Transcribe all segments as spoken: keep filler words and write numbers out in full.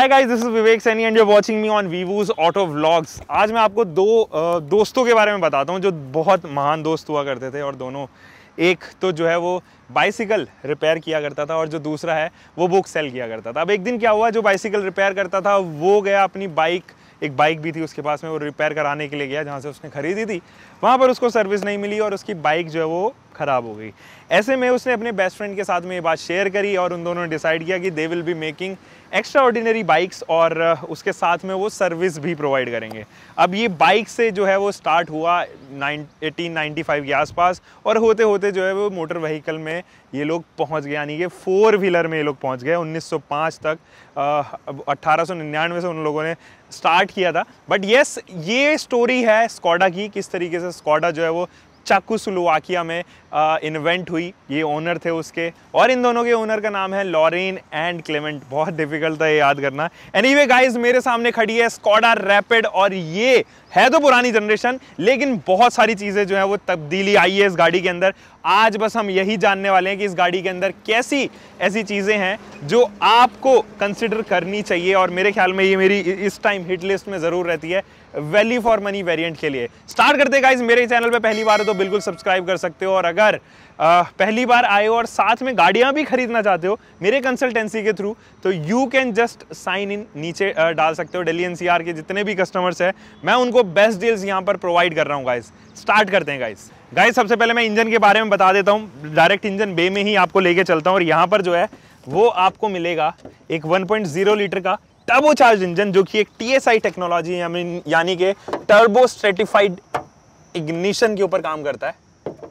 Hi guys, this is Vivek Saini and you are watching me on Vivooz auto vlogs. आज मैं आपको दो आ, दोस्तों के बारे में बताता हूँ जो बहुत महान दोस्त हुआ करते थे। और दोनों, एक तो जो है वो बाइसिकल रिपेयर किया करता था और जो दूसरा है वो बुक सेल किया करता था। अब एक दिन क्या हुआ, जो बाइसिकल रिपेयर करता था वो गया अपनी बाइक, एक बाइक भी थी उसके पास में, वो रिपेयर कराने के लिए गया जहाँ से उसने खरीदी थी। वहाँ पर उसको सर्विस नहीं मिली और उसकी बाइक जो है वो ख़राब हो गई। ऐसे में उसने अपने बेस्ट फ्रेंड के साथ में ये बात शेयर करी और उन दोनों ने डिसाइड किया कि they will be making extra ordinary bikes और उसके साथ में वो सर्विस भी प्रोवाइड करेंगे। अब ये बाइक से जो है वो स्टार्ट हुआ एटीन नाइंटी फाइव के आसपास और होते होते जो है वो मोटर व्हीकल में ये लोग पहुंच गए, यानी कि फोर व्हीलर में ये लोग पहुंच गए। उन्नीस सौ पाँच तक, अट्ठारह सौ निन्यानवे से उन लोगों ने स्टार्ट किया था। बट येस, ये स्टोरी है स्कोडा की, किस तरीके से स्कोडा जो है वो चेकोस्लोवाकिया में इन्वेंट हुई। ये ओनर थे उसके, और इन दोनों के ओनर का नाम है लॉरेन एंड क्लेमेंट। बहुत डिफिकल्ट था ये याद करना। एनीवे गाइस, मेरे सामने खड़ी है स्कोडा रैपिड और ये है तो पुरानी जनरेशन, लेकिन बहुत सारी चीज़ें जो है वो तब्दीली आई है इस गाड़ी के अंदर। आज बस हम यही जानने वाले हैं कि इस गाड़ी के अंदर कैसी ऐसी चीज़ें हैं जो आपको कंसिडर करनी चाहिए। और मेरे ख्याल में ये मेरी इस टाइम हिट लिस्ट में ज़रूर रहती है वैल्यू फॉर मनी वेरिएंट के लिए। स्टार्ट करते हैं गाइस। मेरे चैनल पे पहली बार हो तो बिल्कुल सब्सक्राइब कर सकते हो, और अगर आ, पहली बार आए हो और साथ में गाड़ियां भी खरीदना चाहते हो मेरे कंसल्टेंसी के थ्रू, तो you can just sign in, नीचे आ, डाल सकते हो। दिल्ली एनसीआर के जितने भी कस्टमर्स हैं मैं उनको बेस्ट डील्स यहां पर प्रोवाइड कर रहा हूं गाइस। स्टार्ट करते हैं गाइस। गाइस सबसे पहले मैं इंजन के बारे में बता देता हूं। डायरेक्ट इंजन बे में ही आपको लेके चलता हूं, और यहाँ पर जो है वो आपको मिलेगा एक वन पॉइंट ज़ीरो लीटर का टर्बो चार्ज इंजन, जो कि एक टीएसआई टेक्नोलॉजी यानी कि टर्बो स्ट्रेटिफाइड इग्निशन के ऊपर काम करता है।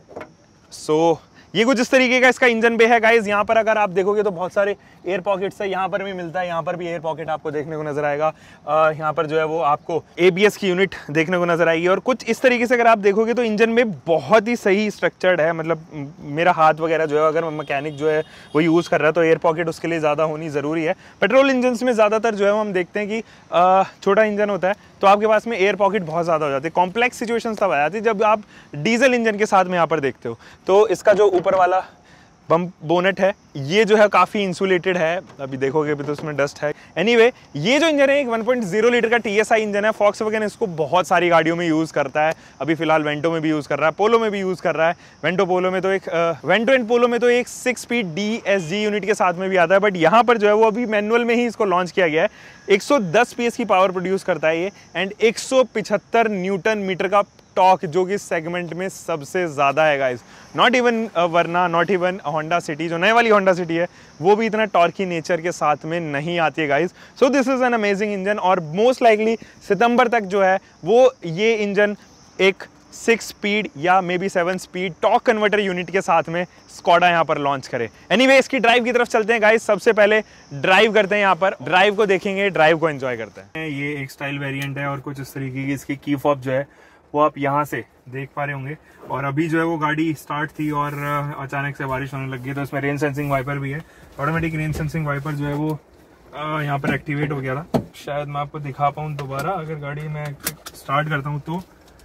सो so, ये कुछ इस तरीके का इसका इंजन बे है गाइस। यहाँ पर अगर आप देखोगे तो बहुत सारे एयर पॉकेट्स है, यहाँ पर भी मिलता है, यहाँ पर भी एयर पॉकेट आपको देखने को नजर आएगा। यहाँ पर जो है वो आपको एबीएस की यूनिट देखने को नजर आएगी, और कुछ इस तरीके से अगर आप देखोगे तो इंजन में बहुत ही सही स्ट्रक्चर्ड है। मतलब मेरा हाथ वगैरह जो है, अगर मैकेनिक जो है वो यूज़ कर रहा है तो एयर पॉकेट उसके लिए ज़्यादा होनी ज़रूरी है। पेट्रोल इंजन में ज़्यादातर जो है हम देखते हैं कि छोटा इंजन होता है तो आपके पास में एयर पॉकेट बहुत ज़्यादा हो जाती है। कॉम्प्लेक्स सिचुएशंस तब आ जाती है जब आप डीजल इंजन के साथ में यहाँ पर देखते हो। तो इसका जो ऊपर वाला बम बोनेट है ये जो है काफ़ी इंसुलेटेड है, अभी देखोगे अभी तो उसमें डस्ट है। एनीवे anyway, ये जो इंजन है एक वन पॉइंट ज़ीरो लीटर का टीएसआई इंजन है। फॉक्सवैगन इसको बहुत सारी गाड़ियों में यूज़ करता है, अभी फिलहाल वेंटो में भी यूज़ कर रहा है, पोलो में भी यूज़ कर रहा है। वेंटो पोलो में तो एक वेंटो एंड पोलो में तो एक सिक्स स्पीड डीएसजी यूनिट के साथ में भी आता है, बट यहाँ पर जो है वो अभी मैनुअल में ही इसको लॉन्च किया गया है। एक सौ दस पीएस की पावर प्रोड्यूस करता है ये, एंड एक सौ पिछहत्तर न्यूटन मीटर का टॉर्क, जो कि सेगमेंट में सबसे ज़्यादा है guys. Not even Verna, not even Honda City, जो नए वाली होंडा सिटी है वो भी इतना टॉर्की नेचर के साथ में नहीं आती है guys. So this is an amazing engine, और मोस्ट लाइकली सितंबर तक जो है वो ये इंजन एक सिक्स स्पीड या maybe seven speed torque converter unit के साथ में स्कोडा यहाँ पर लॉन्च करे। एनीवे इसकी ड्राइव की तरफ चलते हैं गाइस। सबसे पहले ड्राइव करते हैं, यहाँ पर ड्राइव को देखेंगे, ड्राइव को एंजॉय करते हैं। ये एक स्टाइल वेरिएंट है और कुछ इस तरीके की इसकी की फॉब जो है वो आप यहाँ से देख पा रहे होंगे। और अभी जो है वो गाड़ी स्टार्ट थी और अचानक से बारिश होने लगी, तो इसमें रेन सेंसिंग वाइपर भी है। ऑटोमेटिक रेन सेंसिंग वाइपर जो है वो यहाँ पर एक्टिवेट हो गया था। शायद मैं आपको दिखा पाऊँ दोबारा, अगर गाड़ी में स्टार्ट करता हूँ तो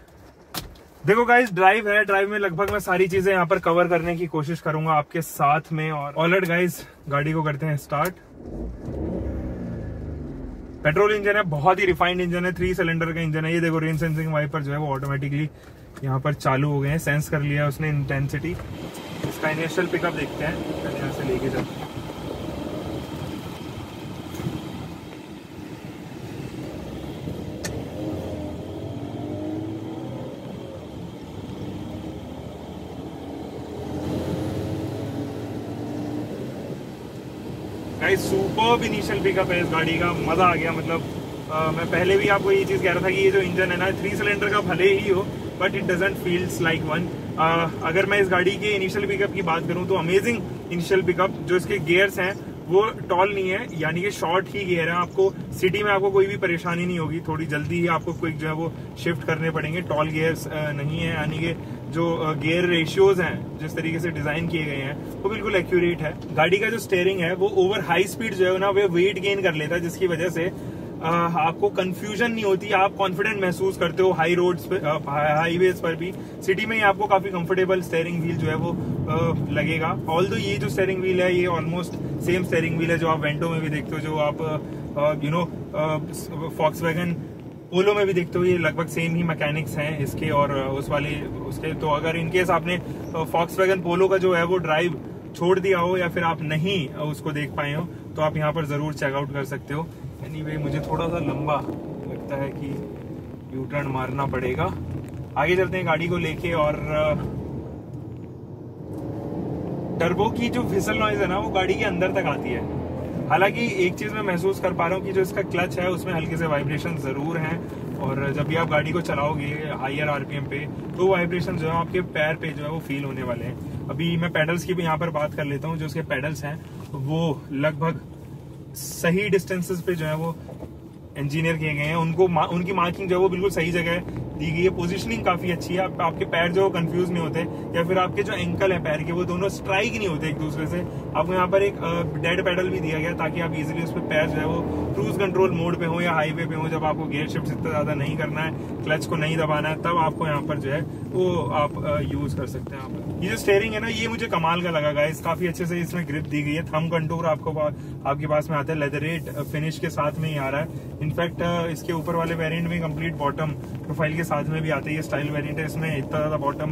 देखो गाइस, ड्राइव है। ड्राइव में लगभग मैं सारी चीजें यहाँ पर कवर करने की कोशिश करूंगा आपके साथ में। और ऑलराइट गाइस, गाड़ी को करते हैं स्टार्ट। पेट्रोल इंजन है, बहुत ही रिफाइंड इंजन है, थ्री सिलेंडर का इंजन है। ये देखो रेन सेंसिंग वाइपर जो है वो ऑटोमेटिकली यहाँ पर चालू हो गए हैं, सेंस कर लिया उसने इंटेंसिटी। इसका इनिशियल पिकअप देखते हैं, यहाँ से लेके चलते हैं। सुपर्ब इनिशियल पिकअप है इस गाड़ी का, मजा आ गया। मतलब आ, मैं पहले भी आपको ये चीज कह रहा था कि ये जो इंजन है ना थ्री सिलेंडर का भले ही हो, but it doesn't feels like one. अगर मैं इस गाड़ी के इनिशियल पिकअप की बात करूं तो अमेजिंग इनिशियल पिकअप। जो इसके गियर्स हैं वो टॉल नहीं है, यानी कि शॉर्ट ही गियर है। आपको सिटी में आपको कोई भी परेशानी नहीं होगी, थोड़ी जल्दी ही आपको क्विक जो है वो शिफ्ट करने पड़ेंगे। टॉल गियर्स नहीं है, यानी कि जो गियर रेशियोज हैं जिस तरीके से डिजाइन किए गए हैं वो बिल्कुल एक्यूरेट है। गाड़ी का जो स्टीयरिंग है वो ओवर हाई स्पीड जो है ना वो वेट गेन कर लेता है, जिसकी वजह से आ, आपको कंफ्यूजन नहीं होती, आप कॉन्फिडेंट महसूस करते हो हाई रोड्स पे, हाईवेज पर भी। सिटी में ही आपको काफी कंफर्टेबल स्टीयरिंग व्हील जो है वो आ, लगेगा। ऑल्दो ये जो स्टीयरिंग व्हील है ये ऑलमोस्ट सेम स्टीयरिंग व्हील है जो आप वेंटो में भी देखते हो, जो आप यू नो फॉक्सवैगन पोलो में भी देखते हो, ये लगभग सेम ही मैकेनिक्स हैं इसके और उस वाले उसके। तो अगर इनकेस आपने फॉक्सवैगन पोलो का जो है वो ड्राइव छोड़ दिया हो या फिर आप नहीं उसको देख पाए हो तो आप यहाँ पर जरूर चेकआउट कर सकते हो। एनीवे मुझे थोड़ा सा लंबा लगता है कि यू टर्न मारना पड़ेगा। आगे चलते हैं गाड़ी को लेके। और टर्बो की जो फिसल नॉइज है ना वो गाड़ी के अंदर तक आती है। हालांकि एक चीज मैं महसूस कर पा रहा हूँ कि जो इसका क्लच है उसमें हल्के से वाइब्रेशन जरूर हैं, और जब भी आप गाड़ी को चलाओगे हायर आरपीएम पे तो वाइब्रेशन जो है आपके पैर पे जो है वो फील होने वाले हैं। अभी मैं पेडल्स की भी यहाँ पर बात कर लेता हूँ। जो उसके पेडल्स हैं वो लगभग सही डिस्टेंसेस पे जो है वो इंजीनियर किए गए हैं। उनको मा, उनकी मार्किंग जो है वो बिल्कुल सही जगह दी गई है। पोजीशनिंग काफी अच्छी है, आप, आपके पैर जो कंफ्यूज नहीं होते, या फिर आपके जो एंकल है पैर के वो दोनों स्ट्राइक नहीं होते एक दूसरे से। आपको यहाँ पर एक डेड पैडल भी दिया गया ताकि आप इजीली उस पर पैर जो है वो क्रूज कंट्रोल मोड पे हो या हाईवे पे हो, जब आपको गियर शिफ्ट इतना ज्यादा नहीं करना है, क्लच को नहीं दबाना है, तब आपको यहाँ पर जो है वो आप यूज कर सकते हैं। आप ये जो स्टेयरिंग है ना ये मुझे कमाल का लगा गाइस, काफी अच्छे से इसमें ग्रिप दी गई है। थंब कंटूर आपको आपके पास में आता है, लेदरेट फिनिश के साथ में ही आ रहा है। इनफैक्ट इसके ऊपर वाले वेरिएंट में कंप्लीट बॉटम प्रोफाइल के साथ में भी आते हैं। ये स्टाइल वेरिएंट है, इसमें इतना ज्यादा बॉटम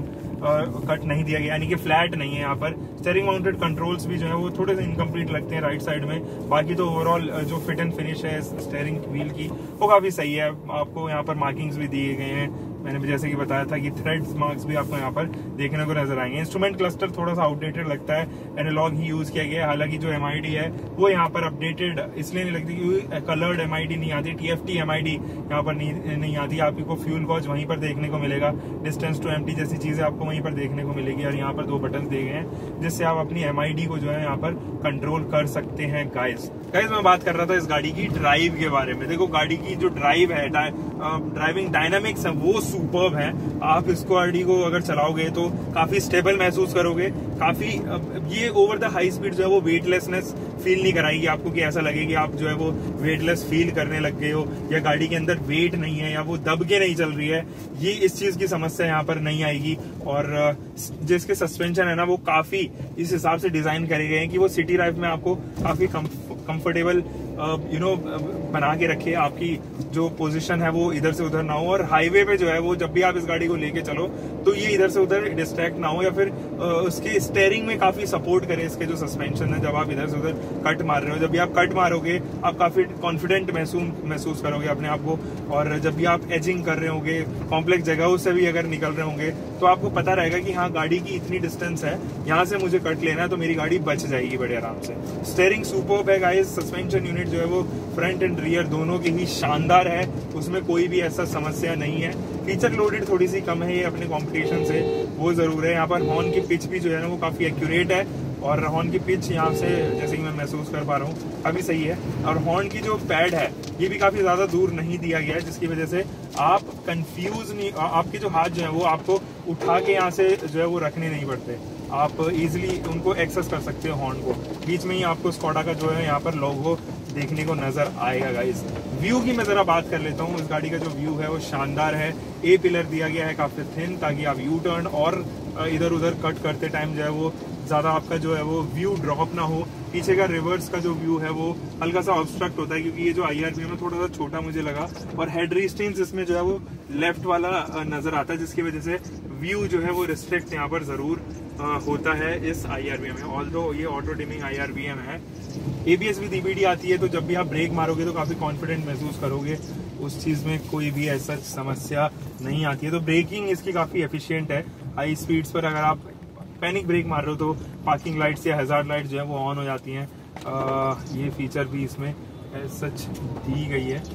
कट नहीं दिया गया, यानी कि फ्लैट नहीं है। यहाँ पर स्टीयरिंग माउंटेड कंट्रोल्स भी जो है वो थोड़े से इनकम्प्लीट लगते हैं राइट साइड में। बाकी तो ओवरऑल जो फिट एंड फिनिश है स्टीयरिंग व्हील की वो काफी सही है। आपको यहाँ पर मार्किंग्स भी दिए गए हैं, मैंने भी जैसे कि बताया था कि थ्रेड्स मार्क्स भी आपको यहाँ पर देखने को नजर आएंगे। इंस्ट्रूमेंट क्लस्टर थोड़ा सा आउटडेटेड लगता है, एनालॉग ही यूज किया गया है। हालांकि जो एमआईडी है वो यहाँ पर अपडेटेड इसलिए नहीं लगती क्योंकि कलर्ड एमआईडी नहीं आती, टीएफटी एमआईडी यहाँ पर नहीं, नहीं आती। आपको फ्यूल गॉज वहीं पर देखने को मिलेगा, डिस्टेंस टू एम्प्टी जैसी चीजें आपको वहीं पर देखने को मिलेगी। और यहाँ पर दो बटन दिए गए हैं जिससे आप अपनी एमआईडी को जो है यहाँ पर कंट्रोल कर सकते हैं। गाइस गाइस मैं बात कर रहा था इस गाड़ी की ड्राइव के बारे में। देखो गाड़ी की जो ड्राइव है, ड्राइविंग डायनामिक्स है वो सुपर्ब है। आप इसको गाड़ी को अगर चलाओगे तो काफी स्टेबल महसूस करोगे। काफी ये ओवर द हाई स्पीड जो है वो वेटलेसनेस फील नहीं कराएगी आपको कि ऐसा लगे कि आप जो है वो वेटलेस फील करने लग गए हो या गाड़ी के अंदर वेट नहीं है या वो दब के नहीं चल रही है। ये इस चीज की समस्या यहाँ पर नहीं आएगी। और जिसके सस्पेंशन है ना वो काफी इस हिसाब से डिजाइन करे गए हैं कि वो सिटी ड्राइव में आपको काफी कंफर्टेबल यू नो बना के रखे, आपकी जो पोजीशन है वो इधर से उधर ना हो। और हाईवे पे जो है वो जब भी आप इस गाड़ी को लेके चलो तो ये इधर से उधर डिस्ट्रैक्ट ना हो, या फिर उसके स्टीयरिंग में काफी सपोर्ट करे इसके जो सस्पेंशन है। जब आप इधर से उधर कट मार रहे हो, जब भी आप कट मारोगे आप काफी कॉन्फिडेंट महसूस महसूस करोगे अपने आप को। और जब भी आप एजिंग कर रहे होंगे, कॉम्प्लेक्स जगहों से भी अगर निकल रहे होंगे तो आपको पता रहेगा कि हाँ गाड़ी की इतनी डिस्टेंस है, यहाँ से मुझे कट लेना है तो मेरी गाड़ी बच जाएगी बड़े आराम से। स्टीयरिंग सुपर्ब है गाइस, सस्पेंशन यूनिट जो है वो फ्रंट एंड रियर दोनों की ही शानदार है, उसमें कोई भी ऐसा समस्या नहीं है। फीचर लोडेड थोड़ी सी कम है ये अपने कंपटीशन से, वो जरूर है। यहाँ पर हॉर्न की पिच भी जो है ना वो काफी एक्यूरेट है, और हॉर्न की पिच यहाँ से जैसे कि मैं महसूस कर पा रहा हूँ काफी सही है। और हॉर्न की जो पैड है ये भी काफी ज्यादा दूर नहीं दिया गया है, जिसकी वजह से आप कंफ्यूज नहीं, आपके जो हाथ जो है वो आपको उठा के यहाँ से जो है वो रखने नहीं पड़ते, आप इजीली उनको एक्सेस कर सकते हो हॉर्न को। बीच में ही आपको स्कोडा का जो है यहाँ पर लोगो देखने को नजर आएगा। गाइस व्यू की मैं जरा बात कर लेता हूँ। इस गाड़ी का जो व्यू है वो शानदार है। ए पिलर दिया गया है काफी थिन, ताकि आप यू टर्न और इधर उधर कट करते टाइम जो है वो ज्यादा आपका जो है वो व्यू ड्रॉप ना हो। पीछे का रिवर्स का जो व्यू है वो हल्का सा ऑब्स्ट्रक्ट होता है क्योंकि ये जो आईआरबीएम है थोड़ा सा छोटा मुझे लगा, और हेड रिस्टेंस इसमें जो है वो लेफ्ट वाला नजर आता है, जिसकी वजह से व्यू जो है वो रिस्ट्रिक्ट यहाँ पर जरूर होता है इस आईआरबीएम में। ऑल्दो ये ऑटो डिमिंग आईआरबीएम है। एबीएस विद ईबीडी आती है, तो जब भी आप ब्रेक मारोगे तो काफी कॉन्फिडेंट महसूस करोगे, उस चीज में कोई भी ऐसा समस्या नहीं आती है। तो ब्रेकिंग इसकी काफी एफिशिएंट है। हाई स्पीड्स पर अगर आप पैनिक ब्रेक मार रहे हो तो पार्किंग लाइट्स या हैजार्ड लाइट्स जो है वो ऑन हो जाती हैं। आ, ये फीचर भी इसमें सच दी गई है।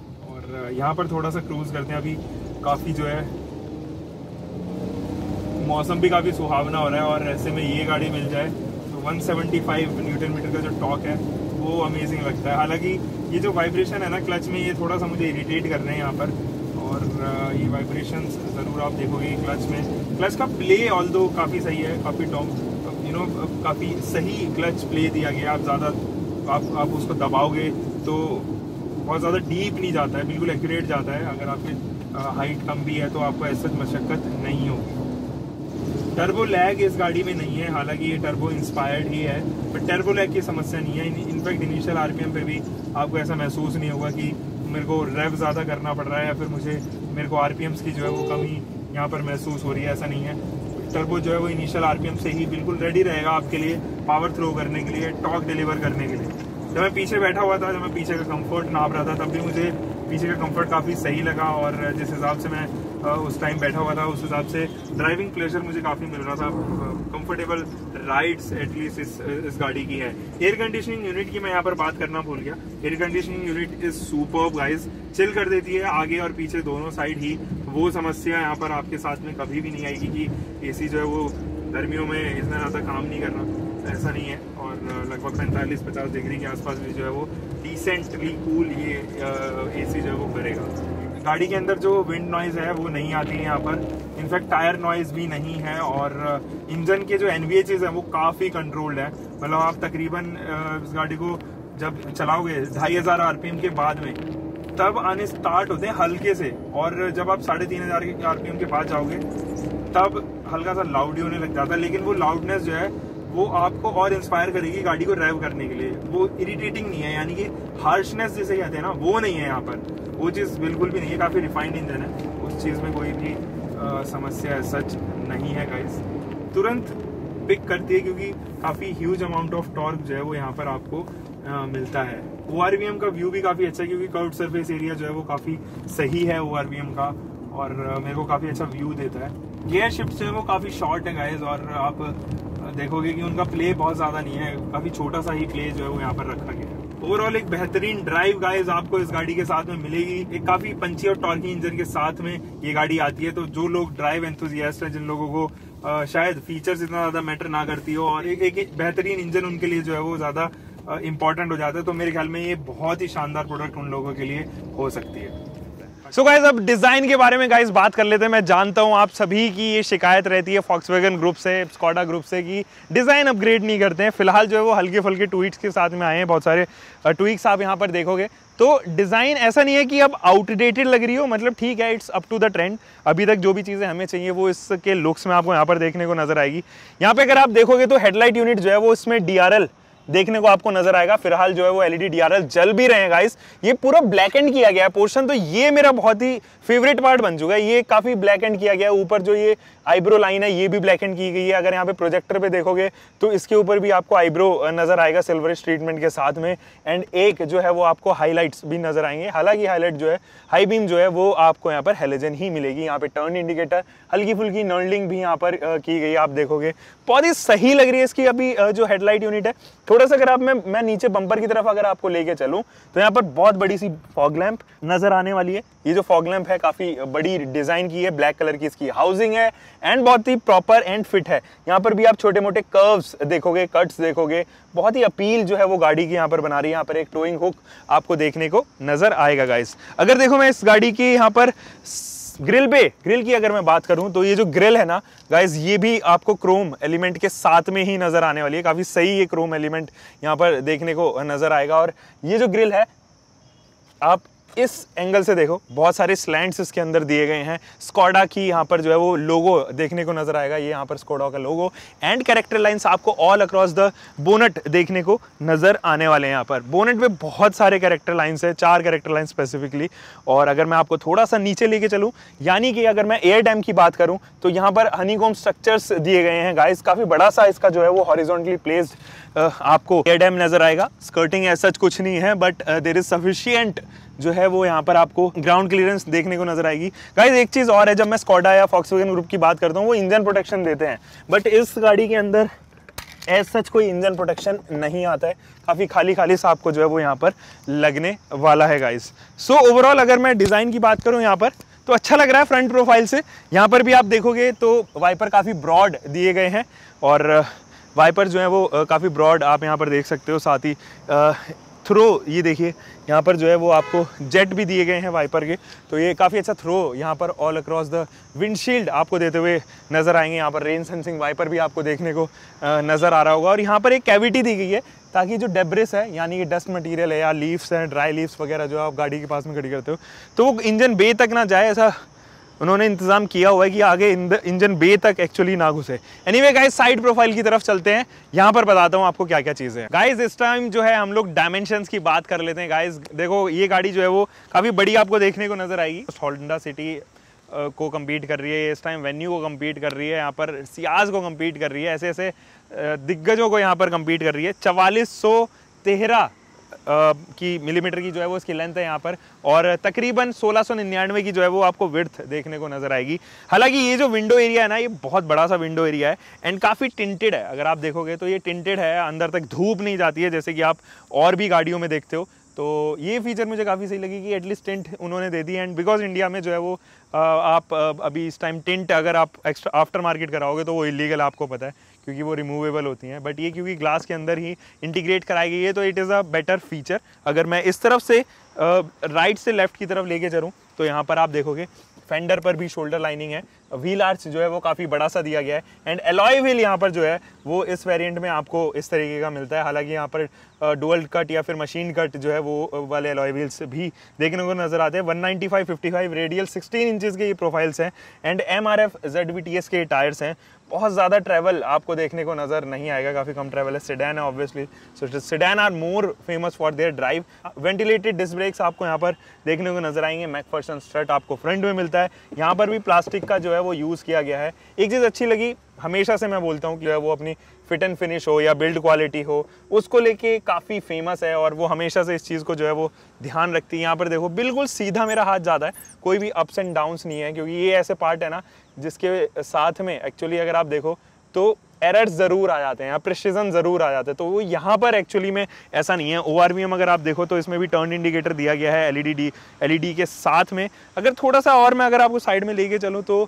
और यहाँ पर थोड़ा सा क्रूज करते हैं, अभी काफ़ी जो है मौसम भी काफ़ी सुहावना हो रहा है, और ऐसे में ये गाड़ी मिल जाए तो एक सौ पचहत्तर न्यूटन मीटर का जो टॉर्क है वो अमेजिंग लगता है। हालांकि ये जो वाइब्रेशन है ना क्लच में, ये थोड़ा सा मुझे इरिटेट कर रहे हैं यहाँ पर, और ये वाइब्रेशन ज़रूर आप देखोगे क्लच में। क्लच का प्ले ऑल्दो काफ़ी सही है, काफ़ी टॉप यू नो काफ़ी सही क्लच प्ले दिया गया। आप ज़्यादा आप आप उसको दबाओगे तो बहुत ज़्यादा डीप नहीं जाता है, बिल्कुल एक्यूरेट जाता है। अगर आपकी हाइट कम भी है तो आपको ऐसा मशक्क़त नहीं होगी। टर्बो लैग इस गाड़ी में नहीं है, हालांकि ये टर्बो इंस्पायर्ड ही है, बट टर्बो लैग की समस्या नहीं है। इनफैक्ट इनिशियल आरपीएम पे भी आपको ऐसा महसूस नहीं होगा कि मेरे को रेव ज़्यादा करना पड़ रहा है या फिर मुझे मेरे को आरपीएम्स की जो है वो कमी यहाँ पर महसूस हो रही है, ऐसा नहीं है। टर्बो जो है वो इनिशियल आरपीएम से ही बिल्कुल रेडी रहेगा आपके लिए पावर थ्रो करने के लिए, टॉर्क डिलीवर करने के लिए। जब मैं पीछे बैठा हुआ था, जब मैं पीछे का कंफर्ट नाप रहा था, तब भी मुझे पीछे का कंफर्ट काफ़ी सही लगा और जिस हिसाब से मैं उस टाइम बैठा हुआ था उस हिसाब से ड्राइविंग प्लेजर मुझे काफ़ी मिल रहा था। कंफर्टेबल राइड्स एटलीस्ट इस इस गाड़ी की है। एयर कंडीशनिंग यूनिट की मैं यहाँ पर बात करना भूल गया। Air conditioning unit is superb guys, chill कर देती है आगे और पीछे दोनों साइड ही। वो समस्या यहाँ पर आपके साथ में कभी भी नहीं आएगी कि एसी जो है वो गर्मियों में इतना ज़्यादा काम नहीं कर रहा, ऐसा नहीं है। और लगभग पैंतालीस पचास डिग्री के आसपास भी जो है वो डिसेंटली कूल ये एसी जो है वो करेगा। गाड़ी के अंदर जो विंड नॉइज़ है वो नहीं आती है यहाँ पर, इनफैक्ट टायर नॉइज़ भी नहीं है और इंजन के जो एनवीएचेस हैं वो काफ़ी कंट्रोल्ड है। मतलब आप तकरीबन इस गाड़ी को जब चलाओगे ढाई हज़ार आरपीएम के बाद में तब आने स्टार्ट होते हैं हल्के से, और जब आप साढ़े तीन हज़ार के आरपीएम के बाद जाओगे तब हल्का सा लाउड ही होने लग जाता है। लेकिन वो लाउडनेस जो है वो आपको और इंस्पायर करेगी गाड़ी को ड्राइव करने के लिए। वो इरिटेटिंग नहीं है, यानी कि हार्शनेस जिसे कहते हैं ना, वो नहीं है यहाँ पर, वो चीज़ बिल्कुल भी नहीं है। काफ़ी रिफाइंड इंजन है, उस चीज़ में कोई भी आ, समस्या है सच नहीं है गाइस। तुरंत पिक करती है क्योंकि काफ़ी ह्यूज अमाउंट ऑफ टॉर्क जो है वो यहाँ पर आपको आ, मिलता है। ओआरवीएम का व्यू भी काफ़ी अच्छा है क्योंकि कर्व्ड सरफेस एरिया जो है वो काफ़ी सही है ओआरवीएम का और मेरे को काफ़ी अच्छा व्यू देता है। गियर शिफ्ट जो है वो काफ़ी शॉर्ट है गाइस और आप देखोगे कि उनका प्ले बहुत ज़्यादा नहीं है, काफ़ी छोटा सा ही प्ले जो है वो यहाँ पर रखा गया है। ओवरऑल एक बेहतरीन ड्राइव गाइस आपको इस गाड़ी के साथ में मिलेगी। एक काफ़ी पंची और टॉर्की इंजन के साथ में ये गाड़ी आती है, तो जो लोग ड्राइव एंथुजियास्ट हैं, जिन लोगों को आ, शायद फीचर्स इतना ज़्यादा मैटर ना करती हो और एक, एक बेहतरीन इंजन उनके लिए जो है वो ज़्यादा इंपॉर्टेंट हो जाता है, तो मेरे ख्याल में ये बहुत ही शानदार प्रोडक्ट उन लोगों के लिए हो सकती है। सो गाइज अब डिज़ाइन के बारे में गाइज बात कर लेते हैं। मैं जानता हूँ आप सभी की ये शिकायत रहती है फॉक्सवैगन ग्रुप से, स्कॉडा ग्रुप से कि डिज़ाइन अपग्रेड नहीं करते हैं। फिलहाल जो है वो हल्के फुल्के ट्वीट्स के साथ में आए हैं, बहुत सारे ट्वीक्स आप यहाँ पर देखोगे। तो डिज़ाइन ऐसा नहीं है कि अब आउटडेटेड लग रही हो, मतलब ठीक है, it's up to the trend. अभी तक जो भी चीज़ें हमें चाहिए वो इसके लुक्स में आपको यहाँ पर देखने को नजर आएगी। यहाँ पे अगर आप देखोगे तो हेडलाइट यूनिट जो है वो इसमें डी आर एल देखने को आपको नजर आएगा। फिलहाल जो है वो एलईडी डीआरएल जल भी रहे हैं गाइस। ये पूरा ब्लैक एंड किया गया है पोर्शन, तो ये मेरा बहुत ही फेवरेट पार्ट बन चुका है। ये काफी ब्लैक एंड किया गया है। ऊपर जो ये आईब्रो लाइन है ये भी ब्लैक एंड की गई है। अगर यहाँ पे प्रोजेक्टर पे देखोगे तो इसके ऊपर भी आपको आईब्रो नजर आएगा सिल्वरिश ट्रीटमेंट के साथ में, एंड एक जो है वो आपको हाईलाइट्स भी नजर आएंगे। हालांकि हाईलाइट जो है हाई बीम जो है वो आपको यहाँ पर हेलोजन ही मिलेगी। यहाँ पे टर्न इंडिकेटर हल्की फुल्की नर्लिंग भी यहाँ पर की गई, आप देखोगे बहुत ही सही लग रही है इसकी अभी जो हेडलाइट यूनिट है। थोड़ा सा अगर आप मैं मैं नीचे बम्पर की तरफ अगर आपको लेके चलूं तो यहाँ पर बहुत बड़ी सी फॉग लैंप नजर आने वाली है। ये जो फॉग लैंप है काफी बड़ी डिजाइन की है, ब्लैक कलर की इसकी हाउसिंग है एंड बहुत ही प्रॉपर एंड फिट है। यहाँ पर भी आप छोटे मोटे कर्व्स देखोगे, कट्स देखोगे, बहुत ही अपील जो है वो गाड़ी की यहाँ पर बना रही है। यहाँ पर एक टोइंग हुक आपको देखने को नजर आएगा गाइस। अगर देखो मैं इस गाड़ी की यहाँ पर ग्रिल पे ग्रिल की अगर मैं बात करूं तो ये जो ग्रिल है ना गाइस, ये भी आपको क्रोम एलिमेंट के साथ में ही नजर आने वाली है। काफी सही ये क्रोम एलिमेंट यहाँ पर देखने को नजर आएगा। और ये जो ग्रिल है आप इस एंगल से देखो, बहुत सारे स्लैंट्स इसके अंदर दिए गए हैं। स्कॉडा की यहाँ पर जो है वो लोगो देखने को नजर आएगा, ये यहाँ पर स्कॉडा का लोगो एंड कैरेक्टर लाइंस आपको ऑल अक्रॉस द बोनट देखने को नजर आने वाले हैं। यहाँ पर बोनट में बहुत सारे कैरेक्टर लाइंस है, चार कैरेक्टर लाइन स्पेसिफिकली। और अगर मैं आपको थोड़ा सा नीचे लेके चलूँ, यानी कि अगर मैं एयर डैम की बात करूँ तो यहाँ पर हनीकॉम स्ट्रक्चर्स दिए गए हैं गाइस। काफी बड़ा सा इसका जो है वो हॉरिजॉन्टली प्लेस्ड आपको एयर डैम नजर आएगा। स्कर्टिंग ऐसा कुछ नहीं है, बट देयर इज सफिशिएंट जो है वो यहाँ पर आपको ग्राउंड क्लियरेंस देखने को नजर आएगी। गाइस एक चीज और है, जब मैं स्कॉडा या फॉक्सवैगन ग्रुप की बात करता हूँ वो इंजन प्रोटेक्शन देते हैं, बट इस गाड़ी के अंदर एज सच कोई इंजन प्रोटेक्शन नहीं आता है। काफी खाली खाली सा आपको जो है वो यहाँ पर लगने वाला है गाइस। सो ओवरऑल अगर मैं डिजाइन की बात करूँ यहाँ पर तो अच्छा लग रहा है फ्रंट प्रोफाइल से। यहाँ पर भी आप देखोगे तो वाइपर काफी ब्रॉड दिए गए हैं और वाइपर जो है वो काफ़ी ब्रॉड आप यहाँ पर देख सकते हो। साथ ही थ्रो ये देखिए यहाँ पर जो है वो आपको जेट भी दिए गए हैं वाइपर के, तो ये काफ़ी अच्छा थ्रो यहाँ पर ऑल अक्रॉस द विंडशील्ड आपको देते हुए नज़र आएंगे। यहाँ पर रेन सेंसिंग वाइपर भी आपको देखने को नज़र आ रहा होगा। और यहाँ पर एक कैविटी दी गई है ताकि जो डेब्रिस है यानी कि डस्ट मटेरियल है या लीव्स हैं, ड्राई लीव्स वगैरह जो आप गाड़ी के पास में खड़ी करते हो, तो वो इंजन बे तक ना जाए, ऐसा उन्होंने इंतजाम किया हुआ है कि आगे इंजन बे तक एक्चुअली ना घुसे। एनीवे गाइस, साइड प्रोफाइल की तरफ चलते हैं, यहाँ पर बताता हूँ आपको क्या क्या चीज़ें हैं। गाइस इस टाइम जो है हम लोग डायमेंशंस की बात कर लेते हैं। गाइस देखो, ये गाड़ी जो है वो काफ़ी बड़ी आपको देखने को नजर आएगी। होंडा सिटी को कम्पीट कर रही है इस टाइम, वेन्यू को कम्पीट कर रही है, यहाँ पर सियाज को कम्पीट कर रही है, ऐसे ऐसे दिग्गजों को यहाँ पर कम्पीट कर रही है। चवालीस सौ तेरह की मिलीमीटर की जो है वो इसकी लेंथ है यहाँ पर, और तकरीबन सोलह सौ निन्यानवे की जो है वो आपको विड्थ देखने को नजर आएगी। हालांकि ये जो विंडो एरिया है ना, ये बहुत बड़ा सा विंडो एरिया है एंड काफ़ी टिंटेड है। अगर आप देखोगे तो ये टिंटेड है, अंदर तक धूप नहीं जाती है जैसे कि आप और भी गाड़ियों में देखते हो। तो ये फीचर मुझे काफ़ी सही लगी कि एटलीस्ट टिंट उन्होंने दे दी। एंड बिकॉज इंडिया में जो है वो आप अभी इस टाइम टिंट अगर आप एक्स्ट्रा आफ्टर मार्केट कराओगे तो वो इलीगल, आपको पता है, क्योंकि वो रिमूवेबल होती हैं। बट ये क्योंकि ग्लास के अंदर ही इंटीग्रेट कराई गई है तो it is a better feature. अगर मैं इस तरफ से राइट से लेफ्ट की तरफ लेके चलूँ तो यहाँ पर आप देखोगे फेंडर पर भी शोल्डर लाइनिंग है, व्हील आर्च जो है वो काफ़ी बड़ा सा दिया गया है एंड एलॉय व्हील यहाँ पर जो है वो इस वेरिएंट में आपको इस तरीके का मिलता है। हालांकि यहाँ पर डुअल कट या फिर मशीन कट जो है वो वाले एलॉय व्हील्स भी देखने को नजर आते हैं। One ninety five fifty five radial sixteen inches के ये प्रोफाइल्स हैं and M R F Z V T S के टायर्स हैं। बहुत ज़्यादा ट्रैवल आपको देखने को नज़र नहीं आएगा, काफ़ी कम ट्रैवल है। सेडान है obviously, so sedan are more famous for their drive. Ventilated disc brakes आपको यहाँ पर देखने को नजर आएंगे। मैकफर्सन स्ट्रट आपको फ्रंट में मिलता है, यहाँ पर भी प्लास्टिक का जो है वो यूज़ किया गया है। एक चीज़ अच्छी लगी, हमेशा से मैं बोलता हूँ कि वो अपनी फिट एंड फिनिश हो या बिल्ड क्वालिटी हो, उसको लेके काफ़ी फेमस है और वो हमेशा से इस चीज़ को जो है वो ध्यान रखती है। यहाँ पर देखो बिल्कुल सीधा मेरा हाथ जाता है, कोई भी अप्स एंड डाउन्स नहीं है, क्योंकि ये ऐसे पार्ट है ना जिसके साथ में एक्चुअली अगर आप देखो तो एरर्स ज़रूर आ जाते हैं या प्रिसिजन ज़रूर आ जाते हैं। तो वो यहाँ पर एक्चुअली में ऐसा नहीं है। ओ आर वी एम अगर आप देखो तो इसमें भी टर्न इंडिकेटर दिया गया है L E D L E D के साथ में। अगर थोड़ा सा और मैं अगर आपको साइड में लेके चलूँ तो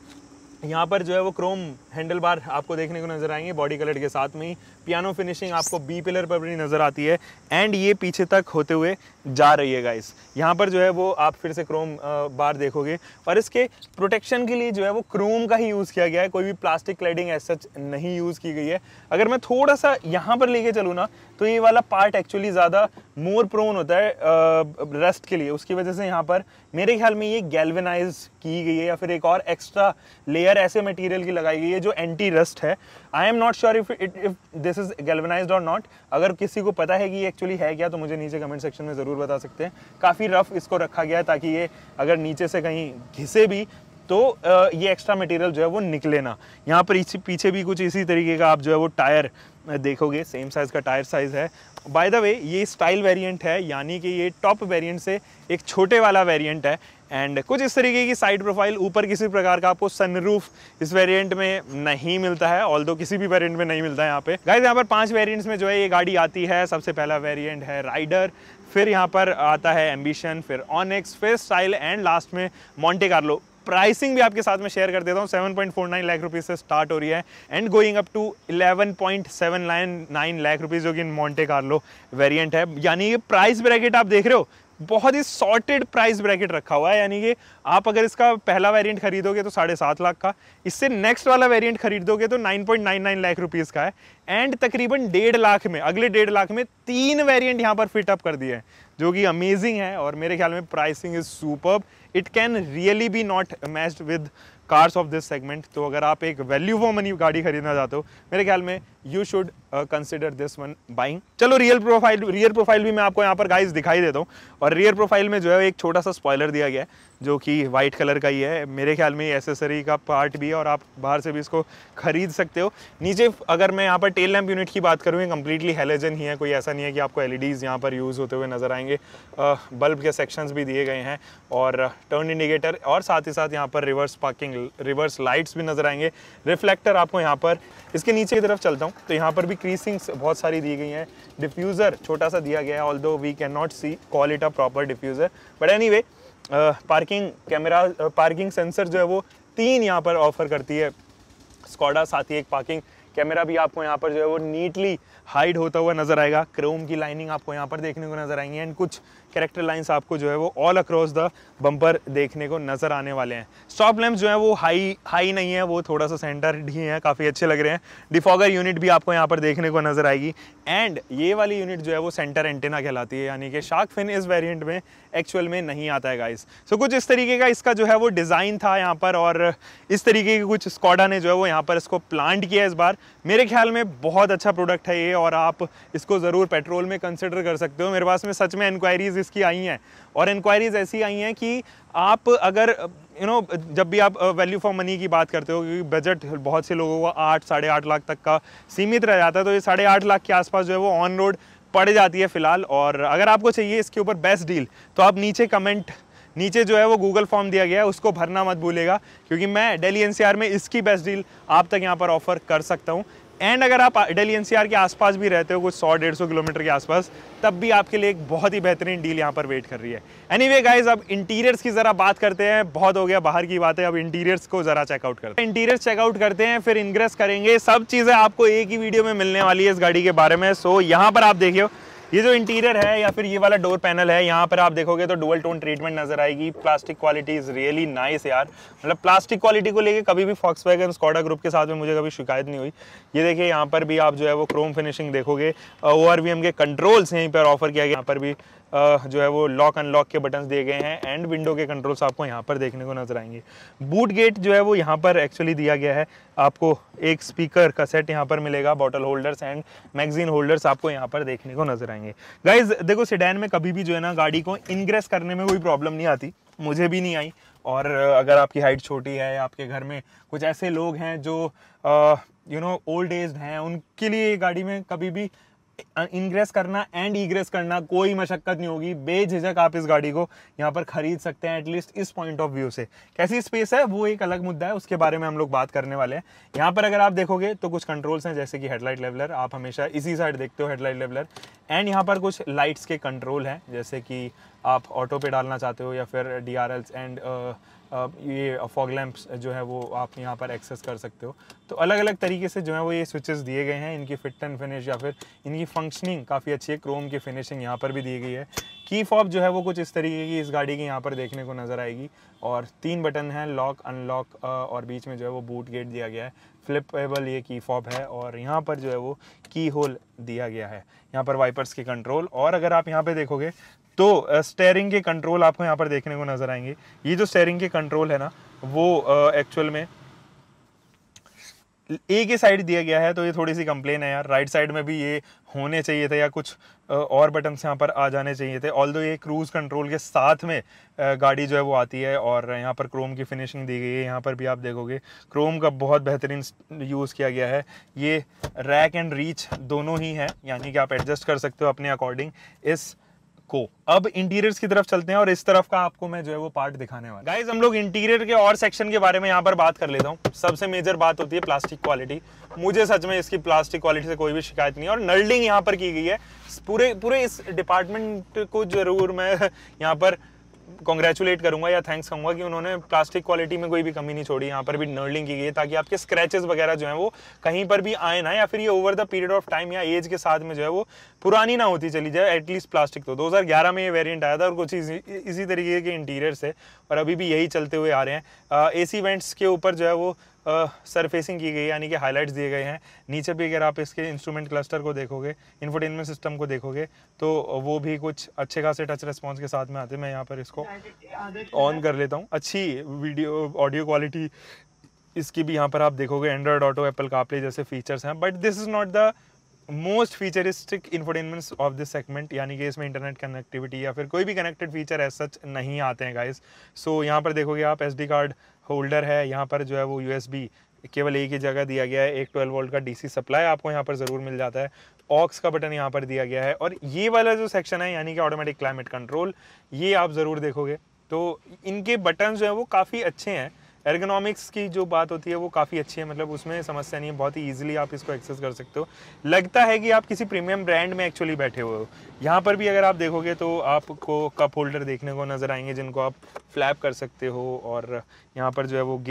यहाँ पर जो है वो क्रोम हैंडल बार आपको देखने को नजर आएंगे बॉडी कलर के साथ में ही। पियानो फिनिशिंग आपको बी पिलर पर भी नजर आती है एंड ये पीछे तक होते हुए जा रही है गाइस। यहाँ पर जो है वो आप फिर से क्रोम बार देखोगे और इसके प्रोटेक्शन के लिए जो है वो क्रोम का ही यूज़ किया गया है, कोई भी प्लास्टिक क्लैडिंग एज सच नहीं यूज़ की गई है। अगर मैं थोड़ा सा यहाँ पर लेके चलूँ ना तो ये वाला पार्ट एक्चुअली ज़्यादा मोर प्रोन होता है रस्ट के लिए, उसकी वजह से यहाँ पर मेरे ख्याल में ये गैल्वेनाइज की गई है या फिर एक और एक्स्ट्रा लेयर ऐसे मटेरियल की लगाई गई है जो एंटी रस्ट है। I am not sure if it if this is galvanized और नॉट। अगर किसी को पता है कि ये एक्चुअली है क्या तो मुझे नीचे कमेंट सेक्शन में ज़रूर बता सकते हैं। काफ़ी रफ इसको रखा गया है ताकि ये अगर नीचे से कहीं घिसे भी तो ये एक्स्ट्रा मटेरियल जो है वो निकले ना। यहाँ पर इसी पीछे भी कुछ इसी तरीके का आप जो है वो टायर देखोगे, सेम साइज़ का टायर साइज़ है। बाय द वे ये स्टाइल वेरिएंट है, यानी कि ये टॉप वेरिएंट से एक छोटे वाला वेरिएंट है एंड कुछ इस तरीके की साइड प्रोफाइल। ऊपर किसी प्रकार का आपको सनरूफ इस वेरिएंट में नहीं मिलता है, ऑल्दो किसी भी वेरिएंट में नहीं मिलता है यहाँ पे। गाइस यहाँ पर पांच वेरिएंट्स में जो है ये गाड़ी आती है। सबसे पहला वेरिएंट है राइडर, फिर यहाँ पर आता है एम्बिशन, फिर ऑनिक्स, फिर स्टाइल एंड लास्ट में मॉन्टे कार्लो। प्राइसिंग भी आपके साथ में शेयर कर देता हूँ, seven point four nine lakh rupees से स्टार्ट हो रही है and going up to eleven point seven nine lakh rupees जो कि मॉन्टे कार्लो वेरिएंट है। यानी ये प्राइस ब्रैकेट आप देख रहे हो बहुत ही सॉर्टेड प्राइस ब्रैकेट रखा हुआ है। यानी कि आप अगर इसका पहला वेरिएंट खरीदोगे तो साढ़े सात लाख का, इससे नेक्स्ट वाला वेरिएंट खरीदोगे तो nine point nine nine lakh rupees का है एंड तकरीबन डेढ़ लाख में, अगले डेढ़ लाख में तीन वेरिएंट यहाँ पर फिट अप कर दिए हैं जो कि अमेजिंग है। और मेरे ख्याल में pricing is superb, it can really be not matched with cars of this segment. तो अगर आप एक वैल्यू फॉर मनी गाड़ी खरीदना चाहते हो मेरे ख्याल में you should consider this one buying. चलो रियल प्रोफाइल रियर प्रोफाइल भी मैं आपको यहाँ पर गाइस दिखाई देता हूँ। और रियर प्रोफाइल में जो है एक छोटा सा स्पॉइलर दिया गया है जो कि वाइट कलर का ही है। मेरे ख्याल में एसेसरी का पार्ट भी है और आप बाहर से भी इसको खरीद सकते हो। नीचे अगर मैं यहाँ पर टेल लैम्प यूनिट की बात करूँ, कंप्लीटली हेलोजन ही है, कोई ऐसा नहीं है कि आपको एल ई डीज़ यहाँ पर यूज़ होते हुए नजर आएंगे। बल्ब के सेक्शंस भी दिए गए हैं और टर्न इंडिकेटर और साथ ही साथ यहाँ पर रिवर्स पार्किंग रिवर्स लाइट्स भी नजर आएंगे। रिफ्लेक्टर आपको यहाँ पर इसके नीचे की तरफ चलता हूँ तो यहाँ पर भी क्रीसिंग्स बहुत सारी दी गई हैं। डिफ्यूज़र छोटा सा दिया गया है, although we can not see call it a proper diffuser, but anyway parking camera parking sensor जो है वो तीन यहाँ पर ऑफर करती है स्कॉडा। साथ ही एक पार्किंग कैमरा भी आपको यहाँ पर जो है वो नीटली हाइड होता हुआ नजर आएगा। क्रोम की लाइनिंग आपको यहाँ पर देखने को नजर आएंगी एंड कुछ कैरेक्टर लाइंस आपको जो है वो ऑल अक्रॉस द बम्पर देखने को नजर आने वाले हैं। स्टॉप लैंप्स जो है वो हाई हाई नहीं है, वो थोड़ा सा सेंटर ही है, काफ़ी अच्छे लग रहे हैं। डिफॉगर यूनिट भी आपको यहाँ पर देखने को नजर आएगी एंड ये वाली यूनिट जो है वो सेंटर एंटेना कहलाती है, यानी कि शार्क फिन इस वेरिएंट में एक्चुअल में नहीं आता है गाइस। सो so, कुछ इस तरीके का इसका जो है वो डिज़ाइन था यहाँ पर और इस तरीके की कुछ स्कॉडा ने जो है वो यहाँ पर इसको प्लांट किया इस बार। मेरे ख्याल में बहुत अच्छा प्रोडक्ट है ये और आप इसको ज़रूर पेट्रोल में कंसिडर कर सकते हो। मेरे पास में सच में इंक्वायरीज इसकी आई हैं और इंक्वायरीज ऐसी आई हैं कि आप अगर यू नो जब भी आप वैल्यू फॉर मनी की बात करते हो, क्योंकि बजट बहुत से लोगों का आठ साढ़े आठ लाख तक का सीमित रह जाता है, तो ये साढ़े आठ लाख के आसपास जो है वो ऑन रोड पड़ जाती है फिलहाल। और अगर आपको चाहिए इसके ऊपर बेस्ट डील तो आप नीचे कमेंट नीचे जो है वो गूगल फॉर्म दिया गया है, उसको भरना मत भूलेगा, क्योंकि मैं दिल्ली एनसीआर में इसकी बेस्ट डील आप तक यहाँ पर ऑफर कर सकता हूँ। एंड अगर आप दिल्ली एनसीआर के आसपास भी रहते हो, कुछ सौ डेढ़ सौ किलोमीटर के आसपास, तब भी आपके लिए एक बहुत ही बेहतरीन डील यहाँ पर वेट कर रही है। एनीवे गाइज, अब इंटीरियर्स की ज़रा बात करते हैं। बहुत हो गया बाहर की बातें, अब इंटीरियर्स को ज़रा चेकआउट करते हैं। इंटीरियर्स चेकआउट करते हैं, फिर इंग्रेस करेंगे। सब चीज़ें आपको एक ही वीडियो में मिलने वाली है इस गाड़ी के बारे में। सो यहाँ पर आप देखिए, ये जो इंटीरियर है या फिर ये वाला डोर पैनल है, यहाँ पर आप देखोगे तो डुअल टोन ट्रीटमेंट नजर आएगी। Plastic quality is really nice यार, मतलब प्लास्टिक क्वालिटी को लेके कभी भी फॉक्सवैगन स्कॉडा ग्रुप के साथ में मुझे कभी शिकायत नहीं हुई। ये देखिए यहाँ पर भी आप जो है वो क्रोम फिनिशिंग देखोगे। ओआरवीएम के कंट्रोल्स यहीं पर ऑफर किया गया। यहाँ पर भी Uh, जो है वो लॉक अनलॉक के बटन्स दिए गए हैं एंड विंडो के कंट्रोल्स आपको यहाँ पर देखने को नजर आएंगे। बूट गेट जो है वो यहाँ पर एक्चुअली दिया गया है। आपको एक स्पीकर का सेट यहाँ पर मिलेगा, bottle holders and magazine holders आपको यहाँ पर देखने को नजर आएंगे। गाइज देखो, सेडान में कभी भी जो है ना गाड़ी को इनग्रेस करने में कोई प्रॉब्लम नहीं आती, मुझे भी नहीं आई। और अगर आपकी हाइट छोटी है, आपके घर में कुछ ऐसे लोग हैं जो यू नो ओल्ड एज हैं, उनके लिए गाड़ी में कभी भी इनग्रेस करना एंड ईग्रेस करना कोई मशक्कत नहीं होगी। बेझिझक आप इस गाड़ी को यहाँ पर खरीद सकते हैं, एटलीस्ट इस पॉइंट ऑफ व्यू से। कैसी स्पेस है वो एक अलग मुद्दा है, उसके बारे में हम लोग बात करने वाले हैं। यहाँ पर अगर आप देखोगे तो कुछ कंट्रोल्स हैं, जैसे कि हेडलाइट लेवलर, आप हमेशा इसी साइड देखते हो हेडलाइट लेवलर। एंड यहाँ पर कुछ लाइट्स के कंट्रोल हैं, जैसे कि आप ऑटो पे डालना चाहते हो या फिर डी आर एल्स एंड ये फॉग लैंप्स जो है वो आप यहाँ पर एक्सेस कर सकते हो। तो अलग अलग तरीके से जो है वो ये स्विचेस दिए गए हैं। इनकी फिट एंड फिनिश या फिर इनकी फंक्शनिंग काफ़ी अच्छी है। क्रोम की फिनिशिंग यहाँ पर भी दी गई है। की फॉब जो है वो कुछ इस तरीके की इस गाड़ी की यहाँ पर देखने को नज़र आएगी और तीन बटन हैं, लॉक अनलॉक, और बीच में जो है वो बूट गेट दिया गया है। फ्लिपेबल ये की फॉब है और यहाँ पर जो है वो की होल दिया गया है। यहाँ पर वाइपर्स के कंट्रोल, और अगर आप यहाँ पे देखोगे तो स्टेयरिंग के कंट्रोल आपको यहाँ पर देखने को नजर आएंगे। ये जो स्टेयरिंग के कंट्रोल है ना वो एक्चुअल में एक ही साइड दिया गया है, तो ये थोड़ी सी कंप्लेन है यार। राइट साइड में भी ये होने चाहिए थे या कुछ और बटन्स यहाँ पर आ जाने चाहिए थे। ऑल्दो ये क्रूज कंट्रोल के साथ में गाड़ी जो है वो आती है और यहाँ पर क्रोम की फिनिशिंग दी गई है। यहाँ पर भी आप देखोगे क्रोम का बहुत बेहतरीन यूज़ किया गया है। ये रैक एंड रीच दोनों ही है, यानी कि आप एडजस्ट कर सकते हो अपने अकॉर्डिंग इस को। अब इंटीरियर्स की तरफ चलते हैं और इस तरफ का आपको मैं जो है वो पार्ट दिखाने वाला। गाइस हम लोग इंटीरियर के और सेक्शन के बारे में यहाँ पर बात कर लेता हूँ। सबसे मेजर बात होती है प्लास्टिक क्वालिटी। मुझे सच में इसकी प्लास्टिक क्वालिटी से कोई भी शिकायत नहीं है और नर्डिंग यहाँ पर की गई है। पूरे पूरे इस डिपार्टमेंट को जरूर मैं यहाँ पर कॉन्ग्रेचुलेट करूंगा या थैंक्स कहूंगा कि उन्होंने प्लास्टिक क्वालिटी में कोई भी कमी नहीं छोड़ी। यहाँ पर भी नर्लिंग की गई है ताकि आपके स्क्रैचेस वगैरह जो हैं वो कहीं पर भी आए ना, या फिर ये over the period of time या एज के साथ में जो है वो पुरानी ना होती चली जाए। एटलीस्ट प्लास्टिक तो दो हज़ार ग्यारह में ये वेरिएंट आया था और कुछ इसी, इसी तरीके के इंटीरियर से और अभी भी यही चलते हुए आ रहे हैं। ए सी वेंट्स के ऊपर जो है वो सरफेसिंग uh, की गई, यानी कि हाइलाइट्स दिए गए हैं। नीचे भी अगर आप इसके इंस्ट्रूमेंट क्लस्टर को देखोगे, इंफोटेनमेंट सिस्टम को देखोगे, तो वो भी कुछ अच्छे खासे टच रिस्पॉन्स के साथ में आते हैं। मैं यहाँ पर इसको ऑन कर लेता हूँ। अच्छी वीडियो ऑडियो क्वालिटी इसकी भी यहाँ पर आप देखोगे। एंड्रॉयड ऑटो, एप्पल कारप्ले जैसे फीचर्स हैं, but this is not the most featuristic infotainments of this segment, यानी कि इसमें इंटरनेट कनेक्टिविटी या फिर कोई भी कनेक्टेड फीचर एज सच नहीं आते हैं गाइस। सो यहाँ पर देखोगे आप एसडी कार्ड होल्डर है, यहाँ पर जो है वो यूएसबी केवल एक ही जगह दिया गया है। एक ट्वेल्व वोल्ट का डीसी सप्लाई आपको यहाँ पर ज़रूर मिल जाता है। ऑक्स का बटन यहाँ पर दिया गया है और ये वाला जो सेक्शन है यानी कि ऑटोमेटिक क्लाइमेट कंट्रोल, ये आप ज़रूर देखोगे तो इनके बटन जो है वो काफ़ी अच्छे हैं। एर्गोनॉमिक्स की जो बात होती है वो काफ़ी अच्छी है, मतलब उसमें समस्या नहीं है, बहुत ही ईजिली आप इसको एक्सेस कर सकते हो। लगता है कि आप किसी प्रीमियम ब्रांड में एक्चुअली बैठे हुए हो। यहाँ पर भी अगर आप देखोगे तो आपको कप होल्डर देखने को नज़र आएंगे जिनको आप फ्लैप कर सकते हो और यहाँ पर जो है वो गियर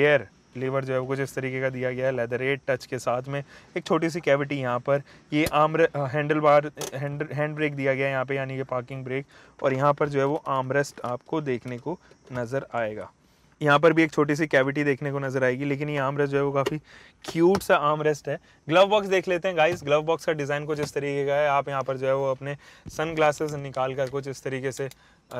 लीवर जो है वो कुछ इस तरीके का दिया गया है लेदर एट टच के साथ में। एक छोटी सी कैविटी यहाँ पर, ये arm handle bar hand hand brake दिया गया है यहाँ पे, यानी कि पार्किंग ब्रेक, और यहाँ पर जो है वो आर्म रेस्ट आपको देखने को नज़र आएगा। यहाँ पर भी एक छोटी सी कैविटी देखने को नजर आएगी, लेकिन ये आर्म रेस्ट जो है वो काफ़ी क्यूट सा आर्म रेस्ट है। ग्लव बॉक्स देख लेते हैं गाइस। ग्लव बॉक्स का डिज़ाइन कुछ इस तरीके का है। आप यहाँ पर जो है वो अपने सन ग्लासेस निकाल कर कुछ इस तरीके से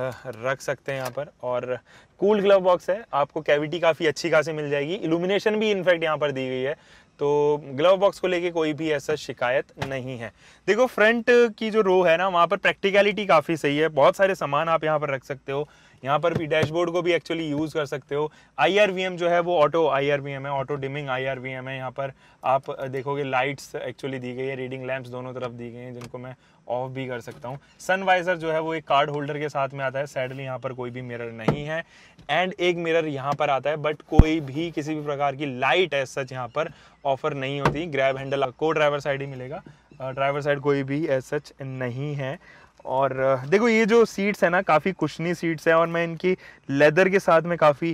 रख सकते हैं यहाँ पर, और कूल ग्लव बॉक्स है। आपको कैविटी काफ़ी अच्छी खासी मिल जाएगी, इल्यूमिनेशन भी इनफैक्ट यहाँ पर दी गई है, तो ग्लव बॉक्स को लेके कोई भी ऐसा शिकायत नहीं है। देखो फ्रंट की जो रो है ना, वहाँ पर प्रैक्टिकलिटी काफ़ी सही है, बहुत सारे सामान आप यहाँ पर रख सकते हो। यहाँ पर भी डैशबोर्ड को भी एक्चुअली यूज़ कर सकते हो। आई आर वी एम जो है वो auto I R V M है, auto dimming I R V M है। यहाँ पर आप देखोगे लाइट्स एक्चुअली दी गई है, रीडिंग लैंप्स दोनों तरफ दी गई हैं, जिनको मैं ऑफ भी कर सकता हूँ। सन वाइजर जो है वो एक कार्ड होल्डर के साथ में आता है। सैडली यहाँ पर कोई भी मिरर नहीं है, एंड एक मिरर यहाँ पर आता है, बट कोई भी किसी भी प्रकार की लाइट एज सच यहाँ पर ऑफर नहीं होती। ग्रैब हैंडल को ड्राइवर साइड ही मिलेगा, ड्राइवर साइड कोई भी एज सच नहीं है। और देखो ये जो सीट्स है ना, काफ़ी कुशनी सीट्स है, और मैं इनकी लेदर के साथ में काफ़ी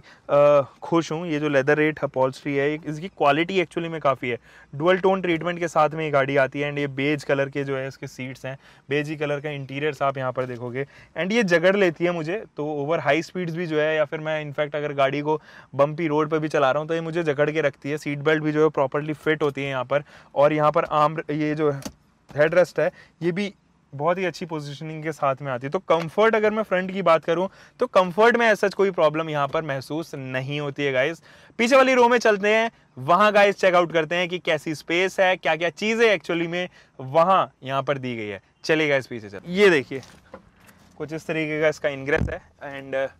खुश हूँ। ये जो लेदर रेट अपॉल्स्ट्री है, इसकी क्वालिटी एक्चुअली में काफ़ी है। डुअल टोन ट्रीटमेंट के साथ में ये गाड़ी आती है, एंड ये बेज कलर के जो है इसके सीट्स हैं, बेजी कलर का इंटीरियर्स आप यहाँ पर देखोगे, एंड ये जगड़ लेती है मुझे। तो ओवर हाई स्पीड्स भी जो है, या फिर मैं इनफैक्ट अगर गाड़ी को बम्पी रोड पर भी चला रहा हूँ, तो ये मुझे जगड़ के रखती है। सीट बेल्ट भी जो है प्रॉपरली फिट होती है यहाँ पर, और यहाँ पर आर्म ये जो हेड रेस्ट है ये भी बहुत ही अच्छी पोजीशनिंग के साथ में आती है। तो कंफर्ट अगर मैं फ्रंट की बात करूं, तो कंफर्ट में ऐसा कोई प्रॉब्लम यहां पर महसूस नहीं होती है गाइस। पीछे वाली रो में चलते हैं, वहां गाइस चेकआउट करते हैं कि कैसी स्पेस है, क्या क्या चीजें एक्चुअली में वहां यहां पर दी गई है। चलिए गाइस पीछे चल। ये देखिए कुछ इस तरीके का इसका इनग्रेस है, एंड uh,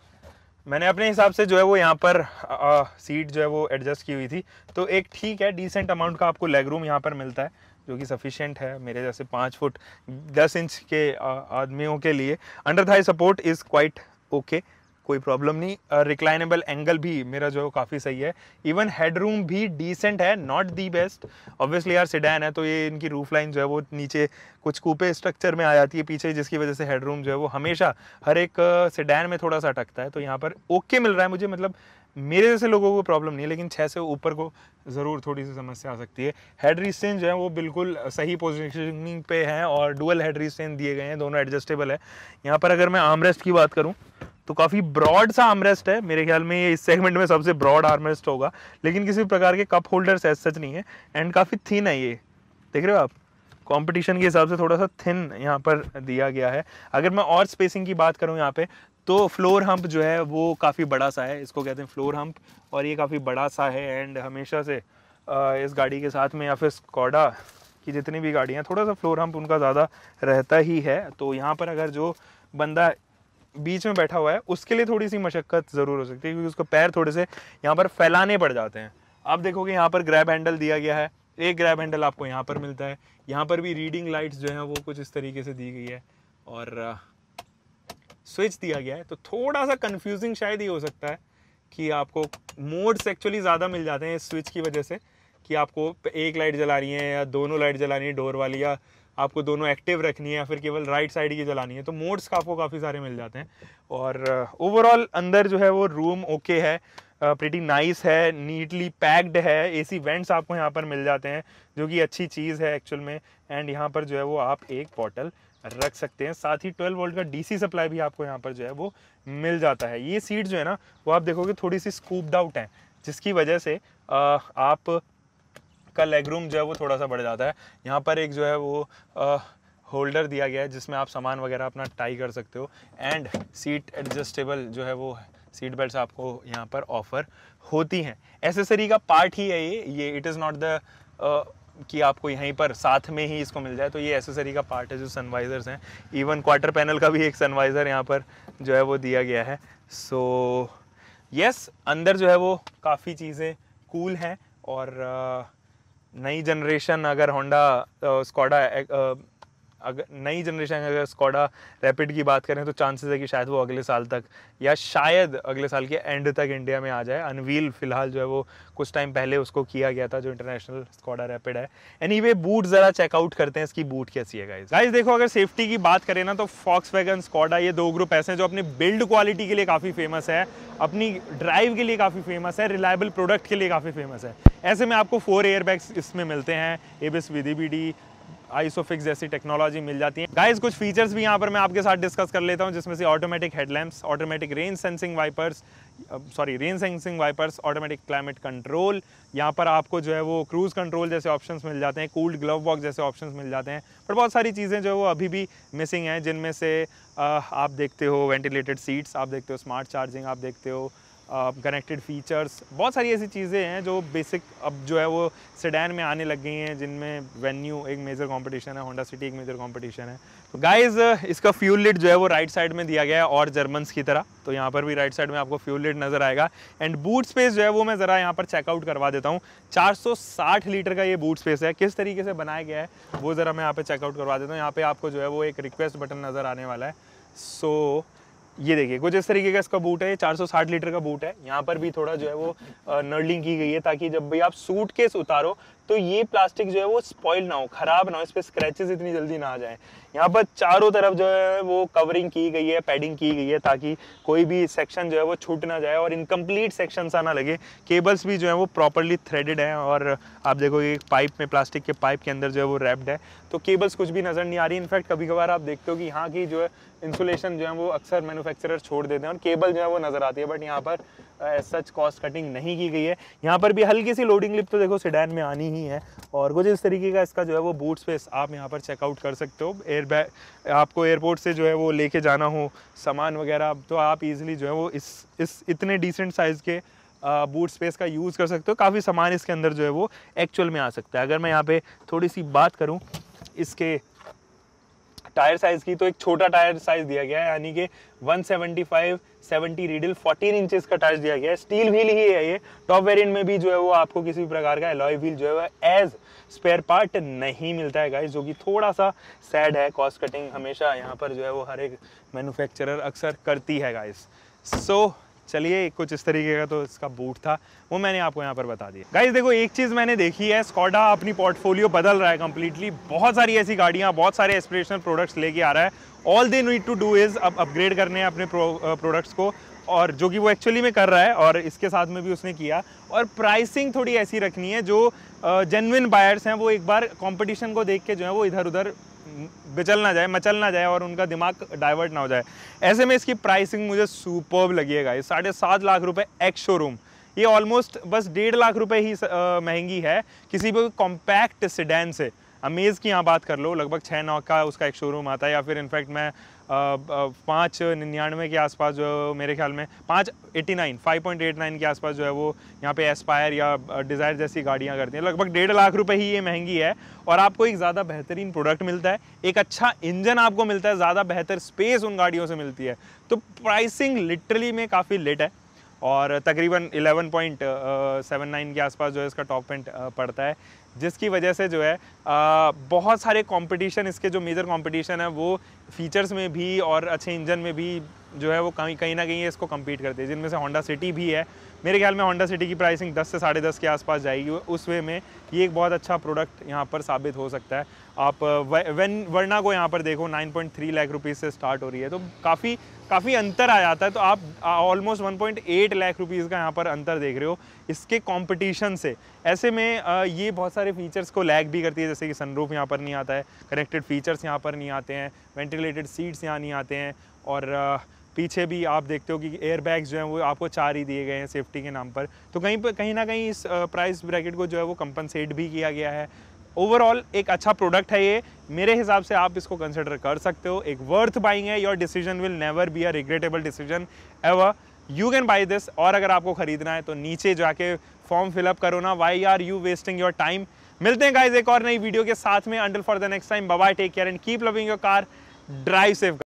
मैंने अपने हिसाब से जो है वो यहाँ पर आ, सीट जो है वो एडजस्ट की हुई थी, तो एक ठीक है डिसेंट अमाउंट का आपको लेग रूम यहाँ पर मिलता है, जो कि सफिशिएंट है मेरे जैसे पाँच फुट दस इंच के आदमियों के लिए। Under thigh support is quite okay, कोई प्रॉब्लम नहीं। रिक्लाइनेबल एंगल भी मेरा जो है काफ़ी सही है। इवन हेडरूम भी डिसेंट है, नॉट दी बेस्ट। ऑब्वियसली यार सिडैन है, तो ये इनकी रूफ लाइन जो है वो नीचे कुछ कूपे स्ट्रक्चर में आ जाती है पीछे, जिसकी वजह से हेडरूम जो है वो हमेशा हर एक सिडैन में थोड़ा सा अटकता है। तो यहाँ पर ओके मिल रहा है मुझे, मतलब मेरे जैसे लोगों को प्रॉब्लम नहीं है, लेकिन छः से ऊपर को ज़रूर थोड़ी सी समस्या आ सकती है। हेड रिस्टेन जो है वो बिल्कुल सही पोजीशनिंग पे है, और डुअल हेड रिस्टेन दिए गए हैं, दोनों एडजस्टेबल है। यहाँ पर अगर मैं आर्मरेस्ट की बात करूँ तो काफ़ी ब्रॉड सा आर्मरेस्ट है, मेरे ख्याल में ये इस सेगमेंट में सबसे ब्रॉड आर्मरेस्ट होगा, लेकिन किसी प्रकार के कप होल्डर्स ऐसे सच नहीं है, एंड काफ़ी थिन है। ये देख रहे हो आप, कंपटीशन के हिसाब से थोड़ा सा थिन यहाँ पर दिया गया है। अगर मैं और स्पेसिंग की बात करूँ यहाँ पे, तो फ्लोर हम्प जो है वो काफ़ी बड़ा सा है, इसको कहते हैं फ्लोर हम्प, और ये काफ़ी बड़ा सा है। एंड हमेशा से इस गाड़ी के साथ में या फिर स्कोडा की जितनी भी गाड़ियाँ, थोड़ा सा फ्लोर हम्प उनका ज़्यादा रहता ही है। तो यहाँ पर अगर जो बंदा बीच में बैठा हुआ है उसके लिए थोड़ी सी मशक्क़त ज़रूर हो सकती है, क्योंकि उसको पैर थोड़े से यहाँ पर फैलाने पड़ जाते हैं। आप देखोगे यहाँ पर ग्रैब हैंडल दिया गया है, एक ग्रैब हैंडल आपको यहाँ पर मिलता है। यहाँ पर भी रीडिंग लाइट्स जो है वो कुछ इस तरीके से दी गई है, और स्विच दिया गया है। तो थोड़ा सा कंफ्यूजिंग शायद ही हो सकता है कि आपको मोड्स एक्चुअली ज़्यादा मिल जाते हैं इस स्विच की वजह से, कि आपको एक लाइट जला रही है या दोनों लाइट जलानी है डोर वाली, या आपको दोनों एक्टिव रखनी है, या फिर केवल राइट साइड की जलानी है। तो मोड्स का आपको काफ़ी सारे मिल जाते हैं। और ओवरऑल अंदर जो है वो रूम ओके है, प्रीटी नाइस है, नीटली पैक्ड है। एसी वेंट्स आपको यहाँ पर मिल जाते हैं, जो कि अच्छी चीज़ है एक्चुअल में। एंड यहाँ पर जो है वो आप एक बॉटल रख सकते हैं, साथ ही ट्वेल्व वोल्ट का डीसी सप्लाई भी आपको यहाँ पर जो है वो मिल जाता है। ये सीट जो है ना वो आप देखोगे थोड़ी सी स्कूप्ड आउट है, जिसकी वजह से आ, आप का लेग रूम जो है वो थोड़ा सा बढ़ जाता है। यहाँ पर एक जो है वो आ, होल्डर दिया गया है, जिसमें आप सामान वगैरह अपना टाई कर सकते हो। एंड सीट एडजस्टेबल जो है वो सीट बेल्ट्स आपको यहाँ पर ऑफर होती हैं। एसेसरी का पार्ट ही है ये ये इट इज़ नॉट द कि आपको यहीं पर साथ में ही इसको मिल जाए, तो ये एसेसरी का पार्ट है जो सनवाइजर्स हैं। इवन क्वार्टर पैनल का भी एक सनवाइज़र यहाँ पर जो है वो दिया गया है। सो so, यस yes, अंदर जो है वो काफ़ी चीज़ें कूल हैं, और नई जनरेशन अगर होंडा स्कॉडा अगर नई जनरेशन अगर स्कोडा रैपिड की बात करें तो चांसेस है कि शायद वो अगले साल तक या शायद अगले साल के एंड तक इंडिया में आ जाए। अनवील फिलहाल जो है वो कुछ टाइम पहले उसको किया गया था, जो इंटरनेशनल स्कोडा रैपिड है। एनीवे बूट ज़रा चेकआउट करते हैं इसकी बूट कैसी है गाइस। गाइस देखो, अगर सेफ्टी की बात करें ना तो फॉक्सवैगन, स्कोडा, ये दो ग्रुप ऐसे हैं जो अपनी बिल्ड क्वालिटी के लिए काफ़ी फेमस है, अपनी ड्राइव के लिए काफ़ी फेमस है, रिलायबल प्रोडक्ट के लिए काफ़ी फेमस है। ऐसे में आपको फोर एयर बैग्स इसमें मिलते हैं, एबिस विद ईबीडी, आइसोफिक्स जैसी टेक्नोलॉजी मिल जाती है। गाइस कुछ फीचर्स भी यहाँ पर मैं आपके साथ डिस्कस कर लेता हूँ, जिसमें से automatic headlamps, automatic range sensing wipers, sorry range sensing wipers, automatic climate control, यहाँ पर आपको जो है वो क्रूज कंट्रोल जैसे ऑप्शंस मिल जाते हैं, कूल्ड ग्लव बॉक्स जैसे ऑप्शंस मिल जाते हैं। पर बहुत सारी चीज़ें जो है वो अभी भी मिसिंग हैं, जिनमें से आ, आप देखते हो वेंटिलेटेड सीट्स, आप देखते हो स्मार्ट चार्जिंग, आप देखते हो कनेक्टेड फीचर्स, बहुत सारी ऐसी चीज़ें हैं जो बेसिक अब जो है वो सेडान में आने लग गई हैं, जिनमें वेन्यू एक मेजर कंपटीशन है, होंडा सिटी एक मेजर कंपटीशन है। तो गाइस इसका फ्यूल लिड जो है वो राइट साइड में दिया गया है और जर्मन्स की तरह, तो यहाँ पर भी राइट साइड में आपको फ्यूल लिड नज़र आएगा। एंड बूट स्पेस जो है वो मैं ज़रा यहाँ पर चेकआउट करवा देता हूँ। चार सौ साठ लीटर का ये बूट स्पेस है, किस तरीके से बनाया गया है वो ज़रा मैं यहाँ पर चेकआउट करवा देता हूँ। यहाँ पर आपको जो है वो एक रिक्वेस्ट बटन नज़र आने वाला है। सो ये देखिए कुछ इस तरीके का इसका बूट है, ये चार सौ साठ लीटर का बूट है। यहाँ पर भी थोड़ा जो है वो नर्लिंग की गई है, ताकि जब भी आप सूटकेस उतारो तो ये प्लास्टिक जो है वो स्पॉइल ना हो, खराब ना हो, इस पर स्क्रैचेस इतनी जल्दी ना आ जाए। यहाँ पर चारों तरफ जो है वो कवरिंग की गई है, पैडिंग की गई है, ताकि कोई भी सेक्शन जो है वो छूट ना जाए और इनकम्प्लीट सेक्शन सा ना लगे। केबल्स भी जो है वो प्रॉपरली थ्रेडेड है, और आप देखोगे पाइप में, प्लास्टिक के पाइप के अंदर जो है वो रैप्ड है, तो केबल्स कुछ भी नज़र नहीं आ रही। इनफैक्ट कभी कभार आप देखते हो कि यहाँ की जो है इंसुलेशन जो है वो अक्सर मैन्युफैक्चरर छोड़ देते हैं और केबल जो है वो नज़र आती है, बट यहाँ पर सच कॉस्ट कटिंग नहीं की गई है। यहाँ पर भी हल्की सी लोडिंग लिप तो देखो सेडान में आनी ही है, और कुछ इस तरीके का इसका जो है वो बूट स्पेस आप यहाँ पर चेकआउट कर सकते हो। एयर बैग आपको एयरपोर्ट से जो है वो लेके जाना हो सामान वगैरह, तो आप इजीली जो है वो इस इस इतने डिसेंट साइज़ के बूट स्पेस का यूज़ कर सकते हो। काफ़ी सामान इसके अंदर जो है वो एक्चुअल में आ सकता है। अगर मैं यहाँ पे थोड़ी सी बात करूँ इसके टायर साइज़ की, तो एक छोटा टायर साइज़ दिया गया है, यानी कि one seventy five seventy radial fourteen inches का टायर दिया गया है। स्टील व्हील ही है ये। टॉप वेरिएंट में भी जो है वो आपको किसी भी प्रकार का अलॉय व्हील जो है वो एज स्पेयर पार्ट नहीं मिलता है गाइस, जो कि थोड़ा सा सैड है। कॉस्ट कटिंग हमेशा यहाँ पर जो है वो हर एक मैन्युफैक्चरर अक्सर करती है गाइस। सो चलिए कुछ इस तरीके का तो इसका बूट था, वो मैंने आपको यहाँ पर बता दिया। गाइस देखो एक चीज़ मैंने देखी है, स्कोडा अपनी पोर्टफोलियो बदल रहा है कम्प्लीटली। बहुत सारी ऐसी गाड़ियाँ, बहुत सारे एस्पिरेशनल प्रोडक्ट्स लेके आ रहा है। All they need to do is अब अपग्रेड करने हैं अपने प्रो, प्रोडक्ट्स को, और जो कि वो एक्चुअली में कर रहा है, और इसके साथ में भी उसने किया। और प्राइसिंग थोड़ी ऐसी रखनी है जो जेन्युइन बायर्स हैं वो एक बार कंपटीशन को देख के जो है वो इधर उधर बिचल ना जाए, मचल ना जाए, और उनका दिमाग डाइवर्ट ना हो जाए। ऐसे में इसकी प्राइसिंग मुझे सुपर्ब लगी है गाइस। साढ़े सात लाख रुपए एक्स शोरूम, ये ऑलमोस्ट बस डेढ़ लाख रुपए ही महंगी है किसी भी कॉम्पैक्ट सेडान से। अमेज़ की यहाँ बात कर लो, लगभग छः नौ का उसका एक शोरूम आता है, या फिर इनफैक्ट मैं पाँच निन्यानवे के आसपास जो मेरे ख्याल में पाँच eighty nine five point eight nine के आसपास जो है वो यहाँ पे एस्पायर या डिज़ायर जैसी गाड़ियाँ करती हैं। लगभग डेढ़ लाख रुपए ही ये महंगी है, और आपको एक ज़्यादा बेहतरीन प्रोडक्ट मिलता है, एक अच्छा इंजन आपको मिलता है, ज़्यादा बेहतर स्पेस उन गाड़ियों से मिलती है। तो प्राइसिंग लिटरली में काफ़ी लेट है, और तकरीबन इलेवन पॉइंट सेवन नाइन के आसपास जो है इसका टॉप एंड पड़ता है, जिसकी वजह से जो है आ, बहुत सारे कंपटीशन, इसके जो मेजर कंपटीशन है वो फीचर्स में भी और अच्छे इंजन में भी जो है वो कहीं कहीं ना कहीं इसको कम्पीट करते हैं, जिनमें से होंडा सिटी भी है। मेरे ख्याल में होंडा सिटी की प्राइसिंग दस से साढ़े दस के आसपास जाएगी। उस वे में ये एक बहुत अच्छा प्रोडक्ट यहाँ पर साबित हो सकता है। आप वेन वर्ना को यहाँ पर देखो nine point three lakh rupees से स्टार्ट हो रही है, तो काफ़ी काफ़ी अंतर आ जाता है। तो आप almost one point eight lakh rupees का यहाँ पर अंतर देख रहे हो इसके कंपटीशन से। ऐसे में ये बहुत सारे फीचर्स को लैग भी करती है, जैसे कि सनरूफ यहाँ पर नहीं आता है, कनेक्टेड फीचर्स यहाँ पर नहीं आते हैं, वेंटिलेटेड सीट्स यहाँ नहीं आते हैं, और पीछे भी आप देखते हो कि एयर बैग्स जो हैं वो आपको चार ही दिए गए हैं सेफ्टी के नाम पर। तो कहीं पर कहीं ना कहीं इस प्राइस ब्रैकेट को जो है वो कंपनसेट भी किया गया है। ओवरऑल एक अच्छा प्रोडक्ट है ये, मेरे हिसाब से आप इसको कंसिडर कर सकते हो। एक वर्थ बाइंग है, your decision will never be a regrettable decision ever, you can buy this. और अगर आपको खरीदना है तो नीचे जाके फॉर्म फिलअप करो ना, why are you wasting your time. मिलते हैं गाइज एक और नई वीडियो के साथ में। Until for the next time, bye bye, take care and keep loving your car, drive safe.